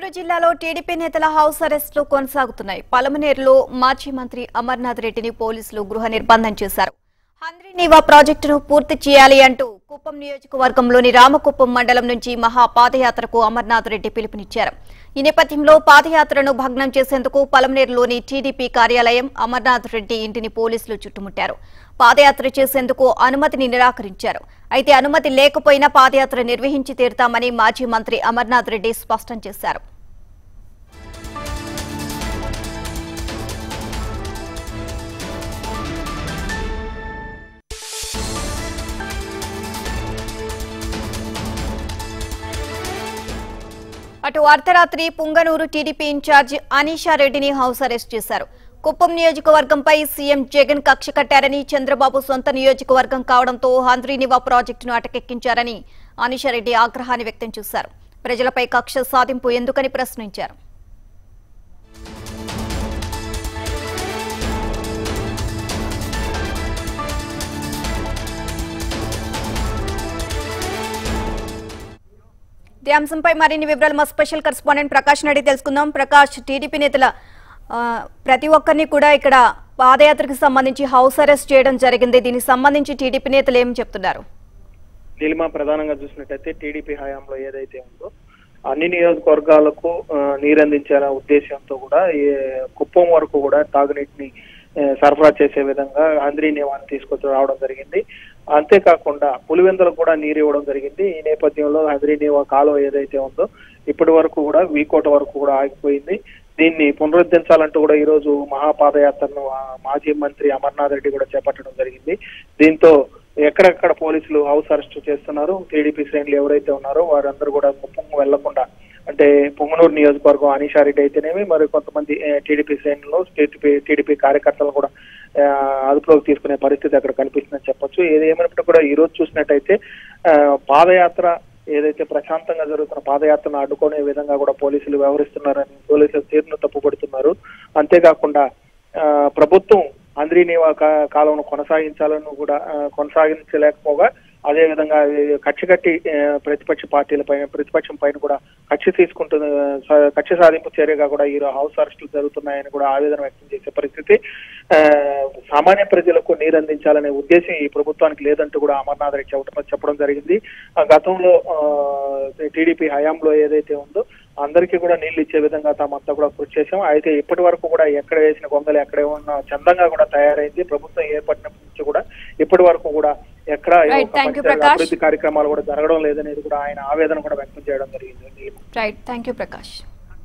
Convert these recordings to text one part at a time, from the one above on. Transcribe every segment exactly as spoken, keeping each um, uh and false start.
చిత్తూరు జిల్లాలో టీడీపీ నేతల హౌస్ అరెస్టులు కొనసాగుతున్నాయి. పలమనేరులో మాజీ మంత్రి అమర్నాథ్ రెడ్డిని పోలీసులు గృహ నిర్బంధం చేశారు. హంద్రీనీవా ప్రాజెక్టును పూర్తి చేయాలి అంటూ కుప్పం నియోజకవర్గంలోని రామకుప్పం మండలం నుంచి మహా పాదయాత్రకు అమర్నాథ్ రెడ్డి పిలుపునిచ్చారు. ఈ నేపథ్యంలో పాదయాత్రను భగ్నం చేసేందుకు పలమనేరులోని టీడీపీ కార్యాలయం, అమర్నాథ్ రెడ్డి ఇంటిని పోలీసులు చుట్టుముట్టారు. పాదయాత్ర చేసేందుకు అనుమతిని నిరాకరించారు. అయితే అనుమతి లేకపోయినా పాదయాత్ర నిర్వహించి తీరుతామని మాజీ మంత్రి అమర్నాథ్ రెడ్డి స్పష్టం చేశారు. అటు అర్ధరాత్రి పుంగనూరు టీడీపీ ఇన్ఛార్జి అనీషా రెడ్డిని హౌస్ అరెస్ట్ చేశారు. కుప్పం నియోజకవర్గంపై సీఎం జగన్ కక్ష కట్టారని, చంద్రబాబు సొంత నియోజకవర్గం కావడంతో హంద్రీనీవా ప్రాజెక్టును అటకెక్కించారని అనీషా రెడ్డి ఆగ్రహాన్ని వ్యక్తం చేశారు. ప్రజలపై కక్ష సాధింపు ఎందుకని ప్రశ్నించారు. ఈ అంశంపై మరిన్ని వివరాలు మా స్పెషల్ కరెస్పాండెంట్ ప్రకాష్ రెడ్డి తెలుసుకుందాం. ప్రకాష్, టీడీపీ నేతల ప్రతి ఒక్కరిని కూడా ఇక్కడ పాదయాత్రకు సంబంధించి హౌస్ అరెస్ట్ చేయడం జరిగింది. దీనికి సంబంధించి టీడీపీ నేతలు ఏం చెప్తున్నారు? నీలిమా, ప్రధానంగా చూసినట్టయితే టీడీపీ హయాంలో ఏదైతే ఉందో అన్ని నియోజకవర్గాలకు నీరందించాల ఉద్దేశంతో కూడా కుప్పం వరకు కూడా తాగునీటిని సరఫరా చేసే విధంగా హంద్రీనీవాని తీసుకొచ్చి రావడం జరిగింది. అంతేకాకుండా పులివెందులకు కూడా నీరు ఇవ్వడం జరిగింది. ఈ నేపథ్యంలో హంద్రీనీవా కాలువ ఏదైతే ఉందో ఇప్పటి వరకు కూడా వీకోట వరకు కూడా ఆగిపోయింది. దీన్ని పునరుద్ధరించాలంటూ కూడా ఈ రోజు మహాపాదయాత్రను మాజీ మంత్రి అమర్నాథ్ రెడ్డి కూడా చేపట్టడం జరిగింది. దీంతో ఎక్కడెక్కడ పోలీసులు హౌస్ అరెస్ట్ చేస్తున్నారు, టీడీపీ శ్రేణులు ఎవరైతే ఉన్నారో వారందరూ కూడా కుప్పం వెళ్లకుండా, అంటే పొంగనూరు నియోజకవర్గం అనీషా రెడ్డి అయితేనేమి మరి కొంతమంది టీడీపీ శ్రేణులు టీడీపీ టీడీపీ కార్యకర్తలు కూడా అదుపులోకి తీసుకునే పరిస్థితి అక్కడ కనిపిస్తుందని చెప్పొచ్చు. ఏది ఏమైనప్పటికీ కూడా ఈ రోజు చూసినట్టయితే పాదయాత్ర ఏదైతే ప్రశాంతంగా జరుగుతున్న పాదయాత్రను అడ్డుకునే విధంగా కూడా పోలీసులు వ్యవహరిస్తున్నారని పోలీసులు తీరును తప్పుపడుతున్నారు. అంతేకాకుండా ప్రభుత్వం హంద్రీనీవా కాలంను కొనసాగించాలని కూడా కొనసాగించలేకపోగా అదే విధంగా కక్ష కట్టి ప్రతిపక్ష పార్టీల పైన ప్రతిపక్షం పైన కూడా కక్ష తీసుకుంటున్న కక్ష సాధింపు చర్యగా కూడా ఈ హౌస్ అరెస్టులు జరుగుతున్నాయని కూడా ఆవేదన వ్యక్తం చేసే పరిస్థితి. సామాన్య ప్రజలకు నీరు అందించాలనే ఉద్దేశం ఈ ప్రభుత్వానికి లేదంటూ కూడా అమర్నాథ్ రెడ్డి చెప్పడం చెప్పడం జరిగింది. గతంలో టీడీపీ హయాంలో ఏదైతే ఉందో అందరికీ కూడా నీళ్లు ఇచ్చే విధంగా తామంతా కూడా కృషి చేశాం. అయితే ఇప్పటి వరకు కూడా ఎక్కడ వేసిన గొంగలు ఎక్కడ ఉన్న చందంగా కూడా తయారైంది. ప్రభుత్వం ఏర్పడినప్పటి నుంచి కూడా ఇప్పటి వరకు కూడా ఎక్కడ అభివృద్ధి కార్యక్రమాలు కూడా జరగడం లేదనేది కూడా ఆయన ఆవేదన కూడా వ్యక్తం చేయడం జరిగింది. Right, thank you Prakash.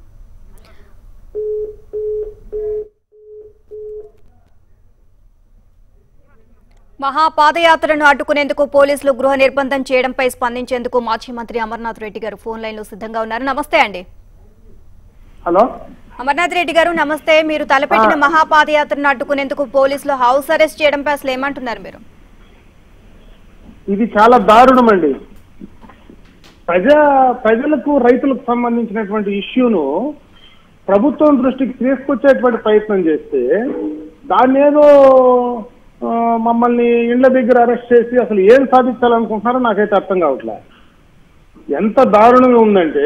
మహాపాదయాత్రను అడ్డుకునేందుకు పోలీసులు గృహ నిర్బంధం చేయడంపై స్పందించేందుకు మాజీ మంత్రి అమర్నాథ్ రెడ్డి గారు ఫోన్ లైన్ లో సిద్ధంగా ఉన్నారు. నమస్తే అండి. హలో అమర్నాథ్ రెడ్డి గారు, నమస్తే. మీరు తలపెట్టిన మహాపాదయాత్రను అడ్డుకునేందుకు పోలీసులు హౌస్ అరెస్ట్ చేయడంపై అసలు ఏమంటున్నారు మీరు? ఇది చాలా దారుణం అండి. ప్రజా ప్రజలకు రైతులకు సంబంధించినటువంటి ఇష్యూను ప్రభుత్వం దృష్టికి తీసుకొచ్చేటువంటి ప్రయత్నం చేస్తే దాన్ని ఏదో మమ్మల్ని ఇండ్ల దగ్గర అరెస్ట్ చేసి అసలు ఏం సాధించాలనుకుంటున్నారో నాకైతే అర్థం కావట్లే. ఎంత దారుణంగా ఉందంటే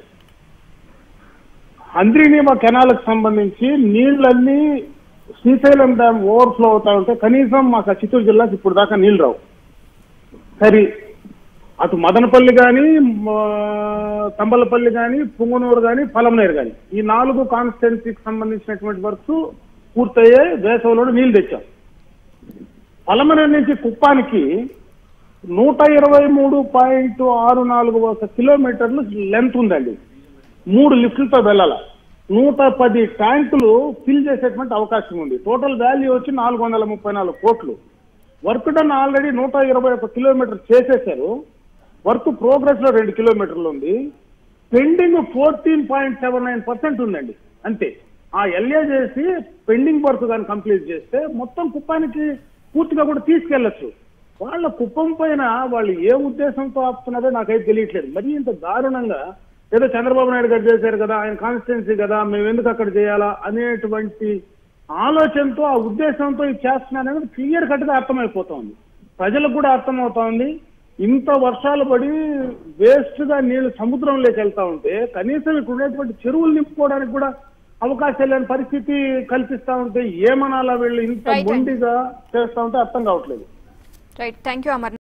హంద్రీనీవా కెనాల్కి సంబంధించి నీళ్ళన్నీ శ్రీశైలం డ్యామ్ ఓవర్ఫ్లో అవుతా ఉంటే కనీసం మాకు చిత్తూరు జిల్లాకి ఇప్పుడు దాకా నీళ్ళు రావు. సరే, అటు మదనపల్లి కానీ, తంబలపల్లి కానీ, పుంగనూరు కానీ, పలమనేరు కానీ ఈ నాలుగు కాన్స్టిట్యున్సీకి సంబంధించినటువంటి వర్క్స్ పూర్తయ్యే వేసవిలో నీళ్లు తెచ్చాం. పలమనేరు నుంచి కుప్పానికి నూట ఇరవై మూడు పాయింట్ ఆరు నాలుగు ఒక కిలోమీటర్లు లెంత్ ఉందండి. మూడు లిఫ్ట్లతో వెళ్ళాల. నూట పది ట్యాంకులు ఫిల్ చేసేటువంటి అవకాశం ఉంది. టోటల్ వాల్యూ వచ్చి నాలుగు వందల ముప్పై నాలుగు కోట్లు. వర్క్ డన్ ఆల్రెడీ నూట ఇరవై ఒక కిలోమీటర్ చేసేశారు. వర్క్ ప్రోగ్రెస్ లో రెండు కిలోమీటర్లు ఉంది. Pending fourteen point seven nine percent ఉందండి. అంతే. ఆ ఎల్ఏ చేసి పెండింగ్ వర్క్ కానీ కంప్లీట్ చేస్తే మొత్తం కుప్పానికి పూర్తిగా కూడా తీసుకెళ్లొచ్చు. వాళ్ళ కుప్పం పైన వాళ్ళు ఏ ఉద్దేశంతో ఆపుతున్నారో నాకైతే తెలియట్లేదు. మరి ఇంత దారుణంగా ఏదో చంద్రబాబు నాయుడు గారు చేశారు కదా, ఆయన కాన్స్టిట్యున్సీ కదా, మేము ఎందుకు అక్కడ చేయాలా అనేటువంటి ఆలోచనతో ఆ ఉద్దేశంతో ఇది చేస్తున్నారనేది క్లియర్ కట్ గా అర్థమైపోతోంది. ప్రజలకు కూడా అర్థమవుతోంది. ఇంత వర్షాలు పడి వేస్ట్ గా నీళ్లు సముద్రంలోకి వెళ్తా ఉంటే కనీసం ఇక్కడ ఉండేటువంటి చెరువులు నింపుకోవడానికి కూడా అవకాశం లేని పరిస్థితి కల్పిస్తా ఉంటే ఏమనాలా వీళ్ళు ఇంత మొండిగా చేస్తా ఉంటే అర్థం కావట్లేదు. Right, thank you Amar.